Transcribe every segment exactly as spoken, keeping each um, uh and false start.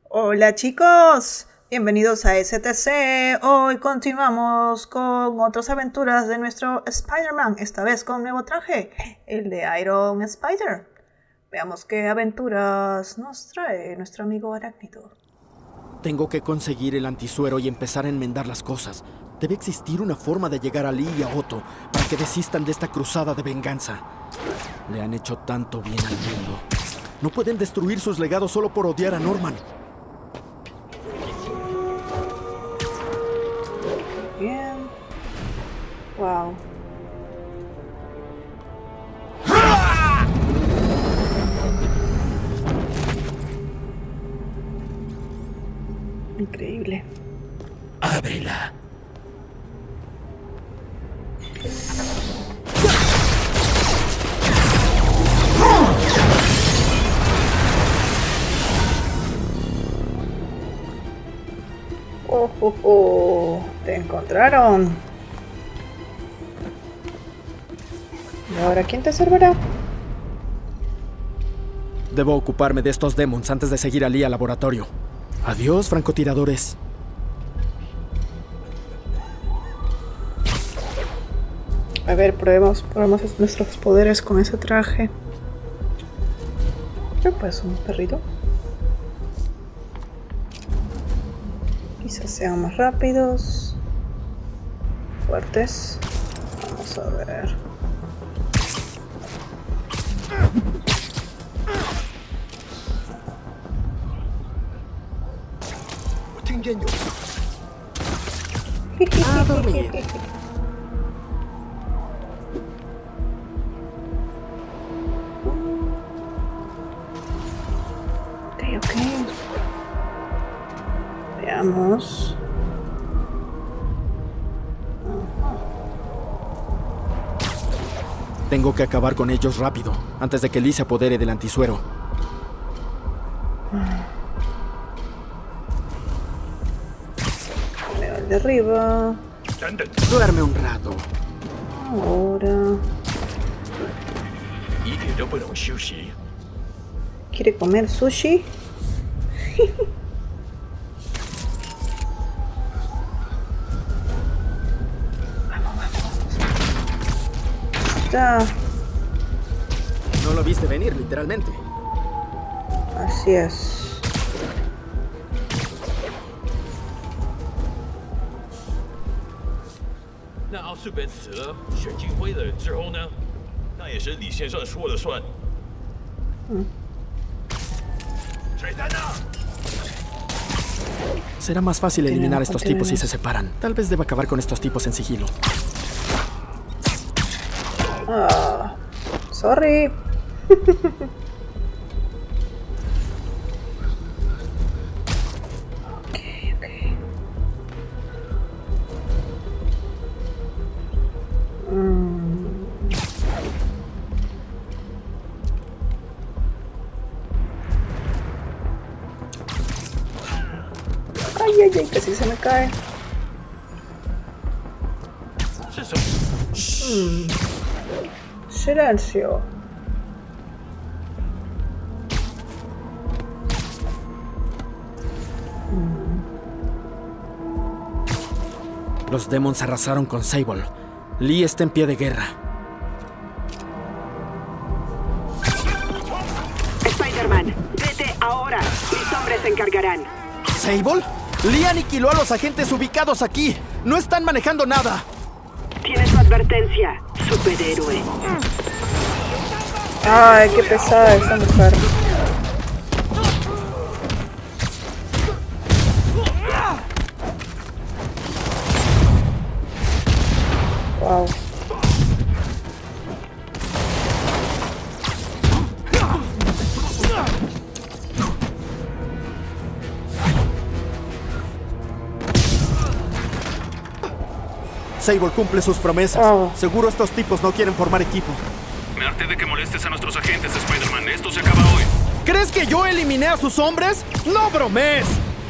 Hola chicos, bienvenidos a S T C. Hoy continuamos con otras aventuras de nuestro Spider-Man, esta vez con un nuevo traje, el de Iron Spider. Veamos qué aventuras nos trae nuestro amigo Arácnido. Tengo que conseguir el antisuero y empezar a enmendar las cosas. Debe existir una forma de llegar a Lee y a Otto para que desistan de esta cruzada de venganza. Le han hecho tanto bien al mundo. No pueden destruir sus legados solo por odiar a Norman. Bien. Wow. Increíble. ¡Ábrela! Oh, oh, oh. Te encontraron. ¿Y ahora quién te servirá? Debo ocuparme de estos demons antes de seguir a Lee al laboratorio. Adiós, francotiradores. A ver, probemos, probemos nuestros poderes con ese traje. ¿Qué pasa? ¿Un perrito? Quizás sean más rápidos. Fuertes. Vamos a ver. A dormir. Ok, ok. Veamos. Tengo que acabar con ellos rápido, antes de que Lee se apodere del antisuero. Veo el de arriba. Duerme un rato. Ahora. ¿Quiere comer sushi? Vamos, vamos. Ya. No lo viste venir, literalmente. Así es. Será más fácil eliminar a estos tipos si se separan. Tal vez deba acabar con estos tipos en sigilo. Ah, sorry. Okay, okay. Mm. Ay, ay, ay, casi se me cae. Mm. Silencio. Los demons arrasaron con Sable. Lee está en pie de guerra. Spider-Man, vete ahora. Mis hombres se encargarán. ¿Sable? Lee aniquiló a los agentes ubicados aquí. No están manejando nada. Tienes tu advertencia, superhéroe. Ay, qué pesada esta mujer. Wow. Sable cumple sus promesas. Oh. Seguro estos tipos no quieren formar equipo. Me harté de que molestes a nuestros agentes, Spider-Man. Esto se acaba hoy. ¿Crees que yo eliminé a sus hombres? ¡No bromees!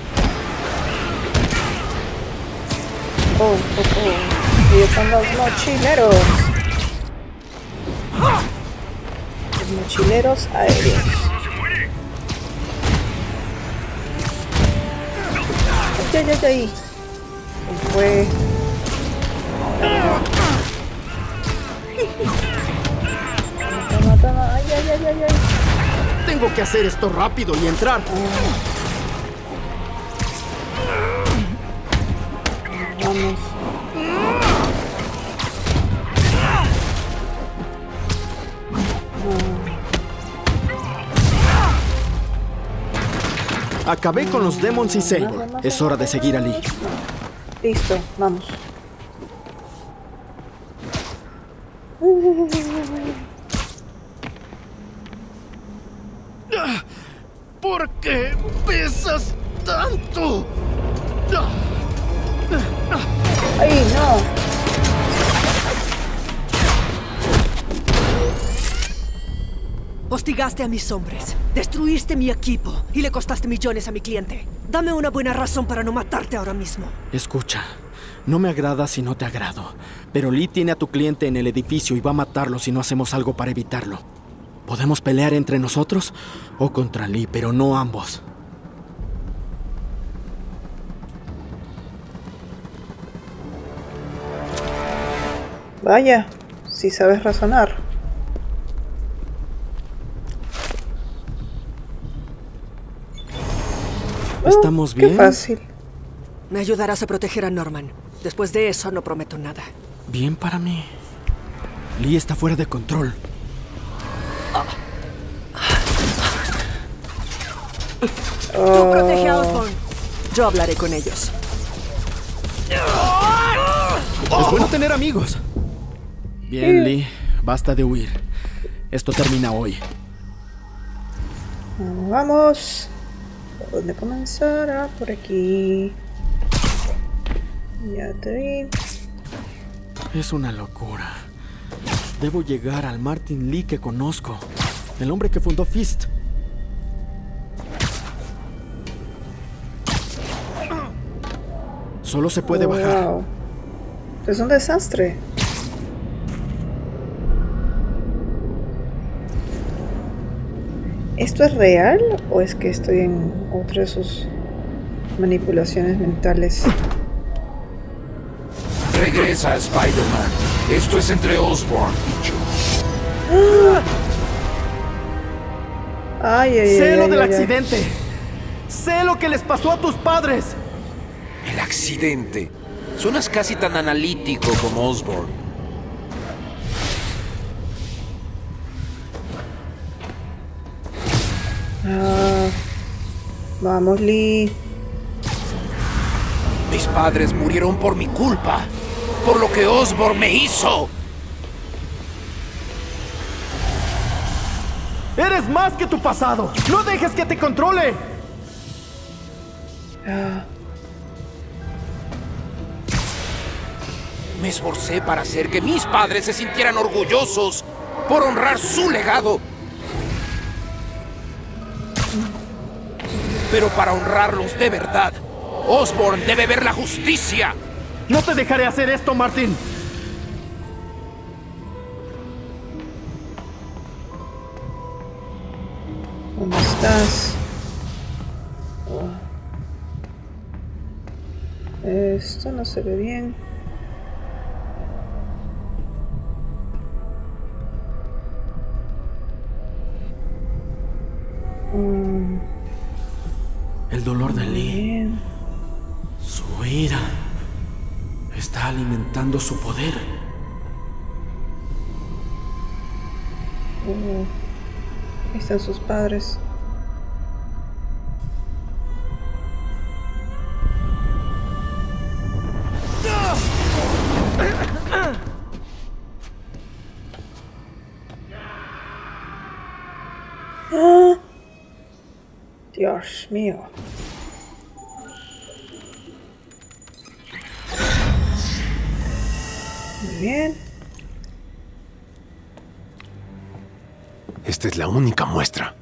Oh, oh, oh. Ellos son los mochileros. Los mochileros aéreos. ay, ay, ay. ¿Cómo fue? Toma, toma, ay, ay, ay, ay, ay. Tengo que hacer esto rápido y entrar. Vamos. Acabé con los Demons y Sable. Es hora de seguir a Lee. Listo, vamos. ¿Por qué pesas tanto? ¡Ay, no! Hostigaste a mis hombres, destruiste mi equipo y le costaste millones a mi cliente. Dame una buena razón para no matarte ahora mismo. Escucha, no me agrada si no te agrado, pero Lee tiene a tu cliente en el edificio y va a matarlo si no hacemos algo para evitarlo. Podemos pelear entre nosotros o contra Lee, pero no ambos. Vaya, si sabes razonar. ¿Estamos Oh, bien? Qué fácil. Me ayudarás a proteger a Norman. Después de eso no prometo nada. Bien para mí. Lee está fuera de control. Tú protege a Osborn. Yo hablaré con ellos. Es bueno tener amigos. Bien, Lee. Basta de huir. Esto termina hoy. Vamos. ¿Por dónde comenzar? Ah, por aquí. Ya te vi. Es una locura. Debo llegar al Martin Lee que conozco. El hombre que fundó Fist. Solo se puede Oh, bajar. wow. Es un desastre. ¿Esto es real o es que estoy en otra de sus manipulaciones mentales? Regresa, Spider-Man. Esto es entre Osborn y yo. Ay, ay, ay. Sé lo ay, del ay, ay. accidente. Sé lo que les pasó a tus padres. El accidente. Suenas casi tan analítico como Osborn. Ah, vamos, Lee. Mis padres murieron por mi culpa. Por lo que Osborn me hizo. Eres más que tu pasado. No dejes que te controle. Ah, Me esforcé para hacer que mis padres se sintieran orgullosos por honrar su legado. Pero para honrarlos de verdad, Osborn debe ver la justicia. No te dejaré hacer esto, Martin. ¿dónde estás? Oh. Esto no se ve bien. Mm, El dolor de Lee, bien. su ira, está alimentando su poder. Oh, ahí están sus padres. Ah, Dios mío. Muy bien. Esta es la única muestra.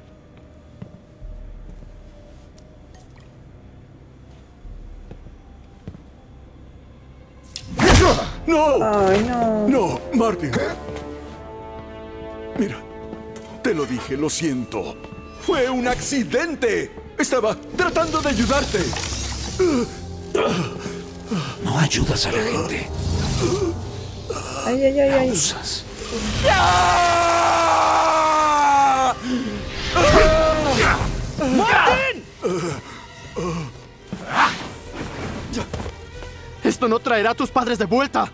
¡No! Ay, no. ¡No, Martin! Mira, te lo dije, lo siento. ¡Fue un accidente! Estaba tratando de ayudarte. Uh, No ayudas a la gente. Ay, ay, ay, ay. Abusas. ¡Martin! Esto no traerá a tus padres de vuelta.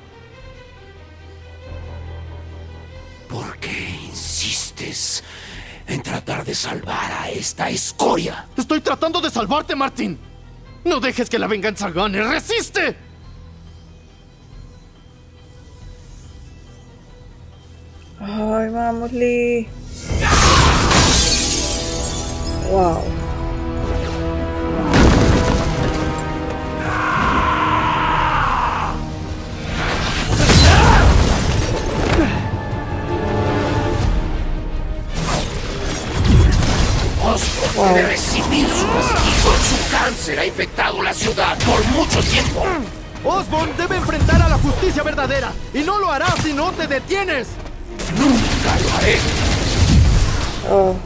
¿Por qué insistes en tratar de salvar a esta escoria? Estoy tratando de salvarte, Martin. No dejes que la venganza gane. ¡Resiste! Ay, vamos, Lee. Wow. Osborn debe recibir su castigo. Su cáncer ha infectado la ciudad por mucho tiempo. Osborn debe enfrentar a la justicia verdadera. Y no lo hará si no te detienes. Nunca lo haré. Oh.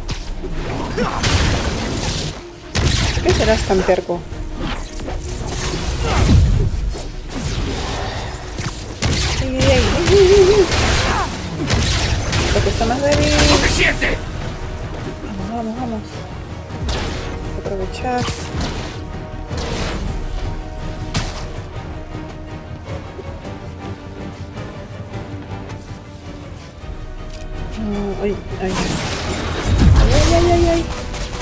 ¿Por qué serás tan terco? Ay, ay, ay, ay, ay, ay. Lo que está más débil. ¡Suficiente! Vamos, vamos, vamos. Aprovechar. Oh, ay, ay. Ay, ay, ay, ay.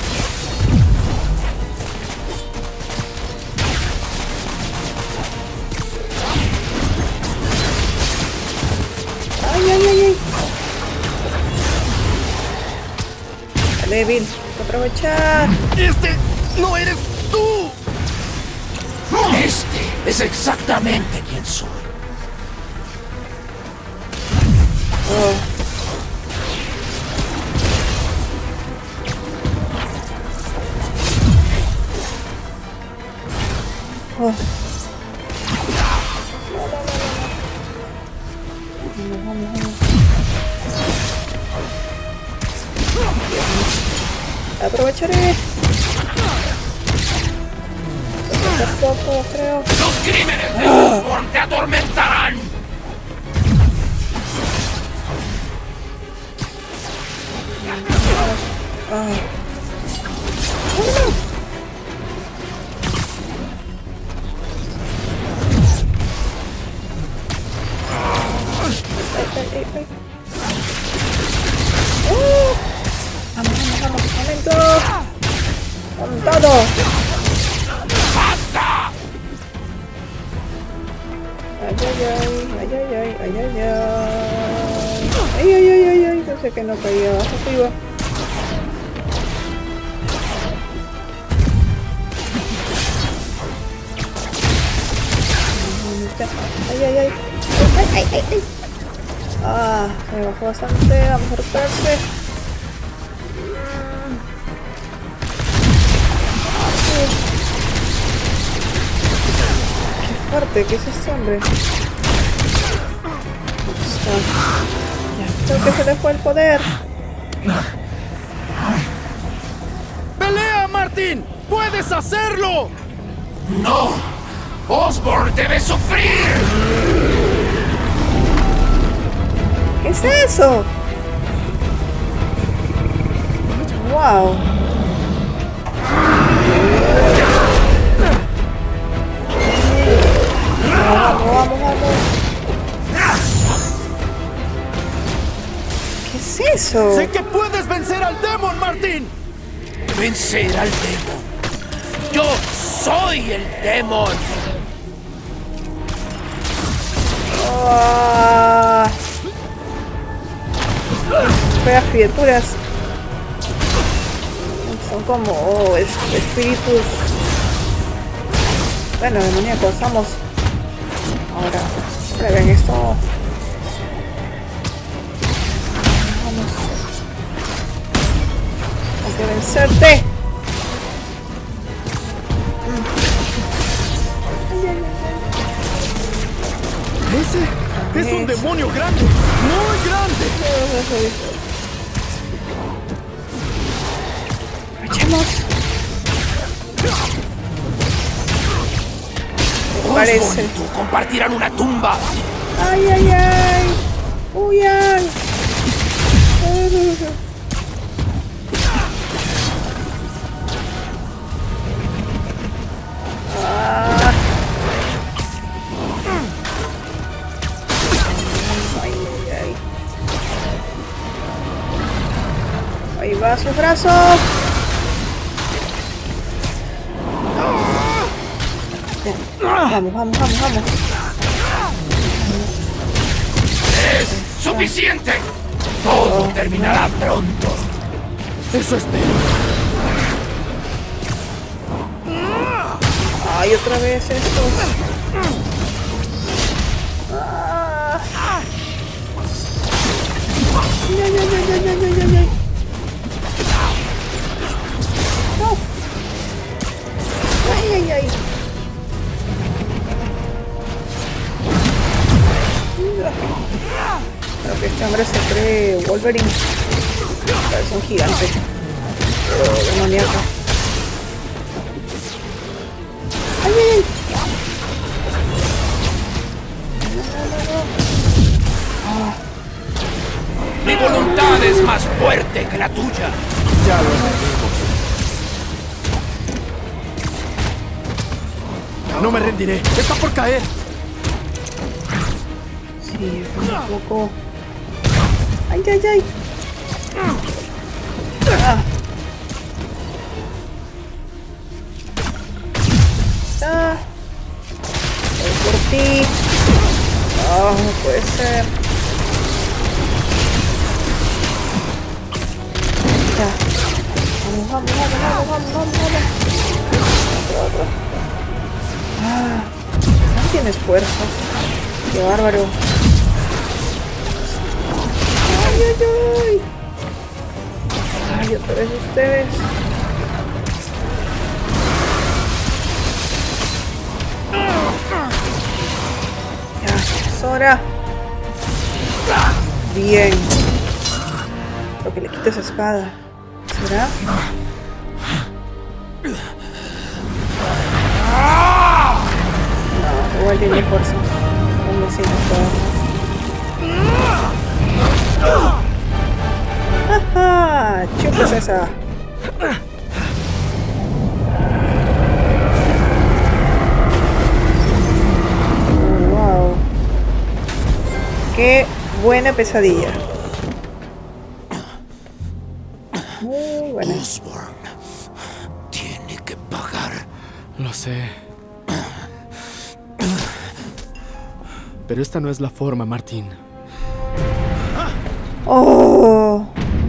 Ay, ay, ay, ay. Débil, hay que aprovechar. ¡Este no eres tú! Este es exactamente quien soy. Oh. Oh. Vamos, vamos, vamos. Aprovecharé. Poco, creo. Los crímenes de Osborn te atormentarán. Ah. Ay, ay, ay, ay. ¡Oh! Vamos, vamos, vamos, momento. Con todo. ¡Basta! Ay, ay, ay, ay, ay, ay, ay, ay, ay. Ay, ay, ay, ay, ay, no sé que no caía abajo arriba. Ay, ay, ay. Ay, ay, ay, ay. Ah, me bajó bastante. Vamos a recuperarse. Qué fuerte, ¿qué es este hombre? Ya, creo que se le fue el poder. ¡Pelea, Martin! ¡Puedes hacerlo! ¡No! ¡Osborn debe sufrir! ¿Qué es eso? Wow. Vamos, vamos, vamos. ¿Qué es eso? ¡Sé que puedes vencer al Demon, Martin! Vencer al Demon. ¡Yo soy el Demon! Ah. Feas criaturas. Son como oh, es, espíritus. Bueno, demoníacos, vamos. Ahora, ahora ven esto. Vamos. Hay que vencerte. ¡Ese es un demonio grande! ¡Muy grande! Aprovechemos. parece. Osborn y tú compartirán una tumba. Ay, ay, ay. Uy, ay. Ah. Ay, ay, ay. Ahí va su brazo. Vamos, vamos, vamos, vamos. ¡Es suficiente! Todo terminará pronto. Eso espero. Ay, otra vez esto. Ah. Ay, ay, ay, ay, ay, ay, ay, ay. No. Ay, ay, ay. Creo que este hombre se cree Wolverine. Parece un gigante. Oh, demoníaco. ¡Ay, ay, ay! Mi voluntad es más fuerte que la tuya. Ya lo haremos. No me rendiré. Está por caer. Sí, un poco. ¡Ay, ay, ay! Ah. Ah. Voy por ti. Ah, no puede ser. Ya. Vamos, vamos, vamos, vamos, vamos, vamos, vamos. Otro, otro. Ah. No tienes fuerza. Qué bárbaro. Ay, ay, ay. Ay, otra vez ustedes. Ya, es hora. Bien. Lo que le quite esa espada. ¿Será? No, igual tiene fuerza. Como si no. ¡Ajá! ¡Chupas esa! Oh, wow. ¡Qué buena pesadilla! Muy buena. Osborn tiene que pagar. Lo sé. Pero esta no es la forma, Martín. ¡Oh!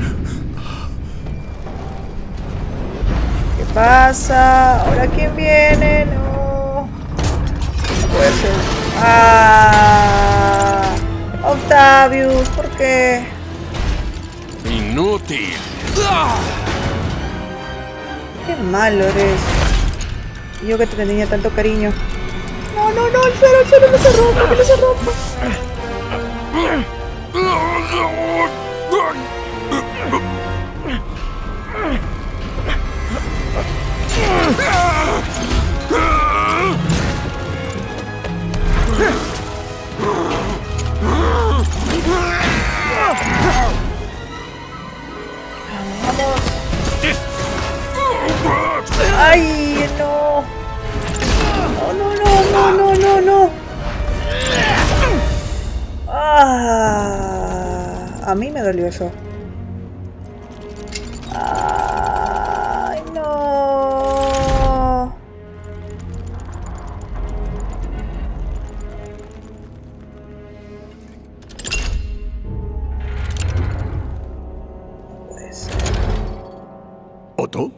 ¿Qué pasa? ¿Ahora quién viene? No. No puede ser. ¡Ah! Octavius, ¿por qué? Inútil. Qué malo eres. Yo que te tenía tanto cariño. No, no, no, el cero, el cero no se rompa, que no se rompa. Vamos. Ay, no. No, no, no, no, no, no. Ah, a mí me dolió eso. Ay, no. Puede ser. ¿Otto?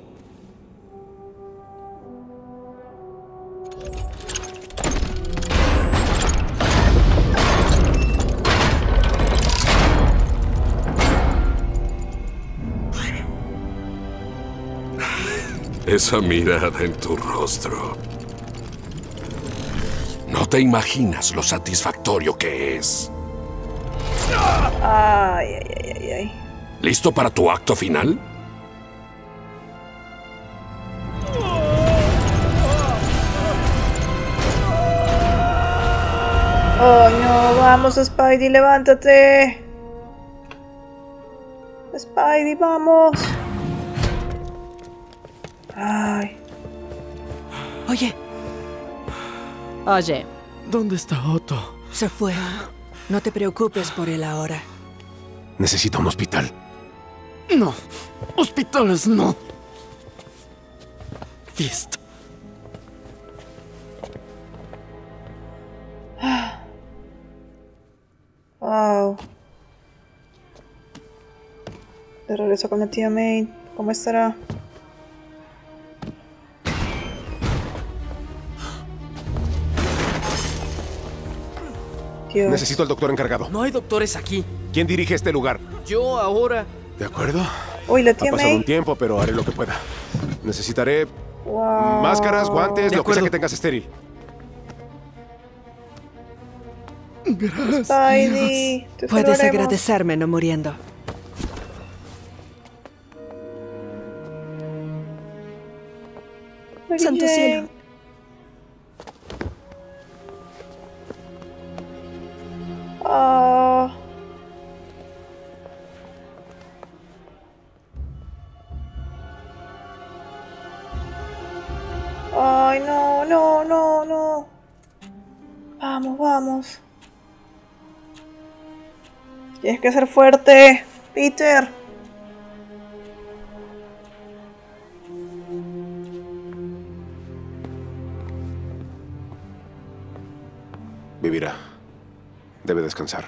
Esa mirada en tu rostro. No te imaginas lo satisfactorio que es. Ay, ay, ay, ay, ay. ¿Listo para tu acto final? No, vamos, Spidey, levántate. Spidey, vamos. Ay. Oye. Oye. ¿Dónde está Otto? Se fue. No te preocupes por él ahora. Necesito un hospital. No. Hospitales no. Fist. Wow. De regreso con la tía May. ¿Cómo estará? Dios. Necesito al doctor encargado. No hay doctores aquí. ¿Quién dirige este lugar? Yo ahora... ¿De acuerdo? Uy, la Ha tía pasado May. un tiempo, pero haré lo que pueda. Necesitaré Wow. máscaras, guantes, De lo que sea acuerdo. que tengas estéril. Gracias. Spidey. Te Puedes salvaremos. agradecerme no muriendo. Mary Santo Jane. cielo. Ah. Ay, no, no, no, no. Vamos, vamos. Tienes que ser fuerte, Peter. Vivirá. Debe descansar.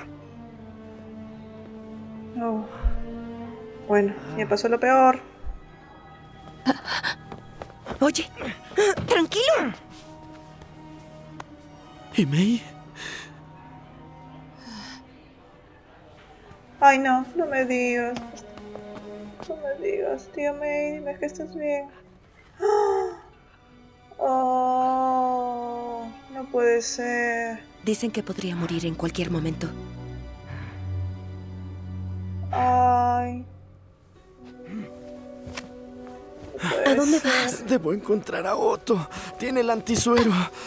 No. Bueno, ya pasó lo peor. Oye. Tranquilo. ¿Y May? Ay, no, no me digas. No me digas, tía May, dime que estás bien. Oh, no puede ser. Dicen que podría morir en cualquier momento. Ay. No puede ¿A dónde ser. vas? Debo encontrar a Otto. Tiene el antisuero.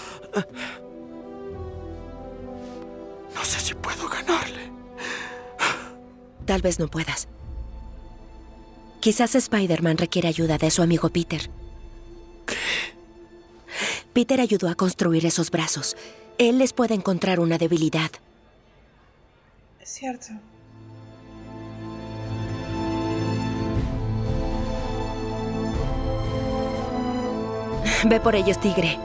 No sé si puedo ganarle. Tal vez no puedas. Quizás Spider-Man requiere ayuda de su amigo Peter. ¿Qué? Peter ayudó a construir esos brazos. Él les puede encontrar una debilidad. Es cierto. Ve por ellos, tigre.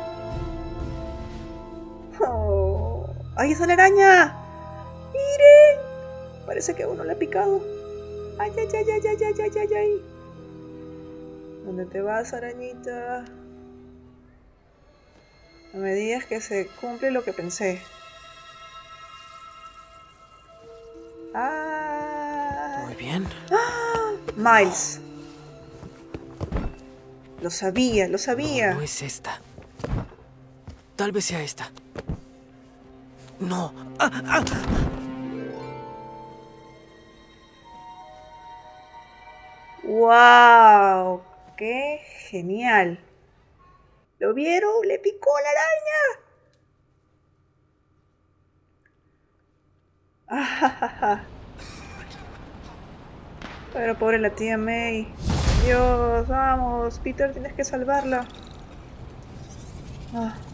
Oh. ¡Ay, esa es la araña! ¡Miren! Parece que a uno le ha picado. ¡Ay, ay, ay, ay, ay, ay, ay, ay, ay! ¿Dónde te vas, arañita? No me digas que se cumple lo que pensé. ¡Ah! Muy bien. Miles. Lo sabía, lo sabía. No es esta. Tal vez sea esta. No. ¡Ah, ah! ¡Wow! ¡Qué genial! ¿Lo vieron? ¡Le picó la araña! ¡Ah! Pero pobre la tía May. Dios, vamos, Peter, tienes que salvarla. Ah.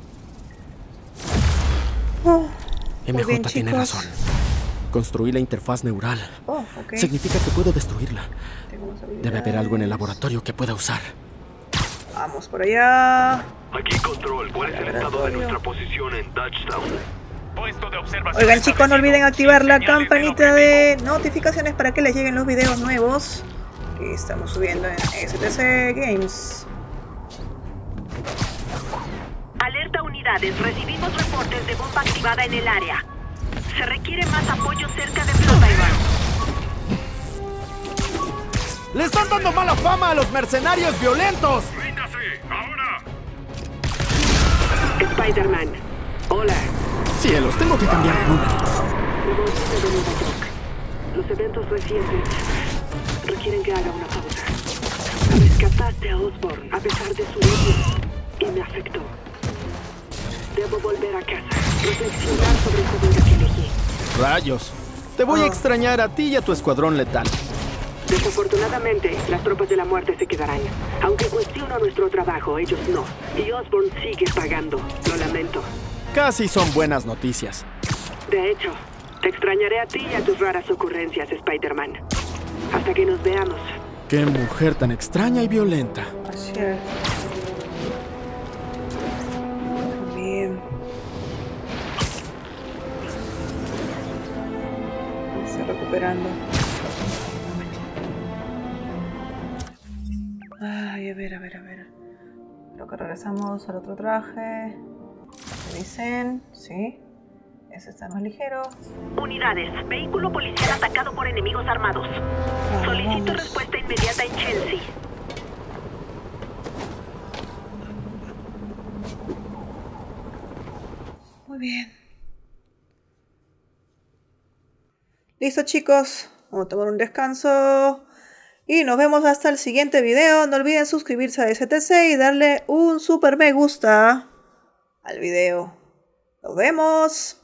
Oh, muy M J bien, tiene chicos. razón. Construí la interfaz neural. Oh, ok. Significa que puedo destruirla. Tengo más Debe haber algo en el habilidades. laboratorio que pueda usar. Vamos por allá. Aquí Control, ¿cuál es el estado de nuestra posición en Dutchtown? Puesto de observación. Oigan, chicos, no olviden activar la Señales del campanita objetivo. de notificaciones para que les lleguen los videos nuevos que estamos subiendo en S T C Games. Alerta unidades, recibimos reportes de bomba activada en el área. Se requiere más apoyo cerca de Flatiron. ¡Le están dando mala fama a los mercenarios violentos! ¡Ríndase! ¡Ahora! Spider-Man. Hola. Cielos, tengo que cambiar de número. Revolviste de Nueva York. Los eventos recientes requieren que haga una pausa. Rescataste a Osborn a pesar de su herida y me afectó. Debo volver a casa. Reflexionar sobre esta vida que elegí. Rayos. Te voy Oh. a extrañar a ti y a tu escuadrón letal. Desafortunadamente, las tropas de la muerte se quedarán. Aunque cuestiono nuestro trabajo, ellos no. Y Osborn sigue pagando. Lo lamento. Casi son buenas noticias. De hecho, te extrañaré a ti y a tus raras ocurrencias, Spider-Man. Hasta que nos veamos. Qué mujer tan extraña y violenta. Así es. Bien. Está recuperando. Ay, a ver, a ver, a ver. Creo que regresamos al otro traje. Revisen, sí. Ese está más ligero. Unidades. Vehículo policial atacado por enemigos armados. Vamos, Solicito vamos. respuesta inmediata en Chelsea. Muy bien. Listo, chicos. Vamos a tomar un descanso. Y nos vemos hasta el siguiente video. No olviden suscribirse a S T C y darle un super me gusta al video. Nos vemos.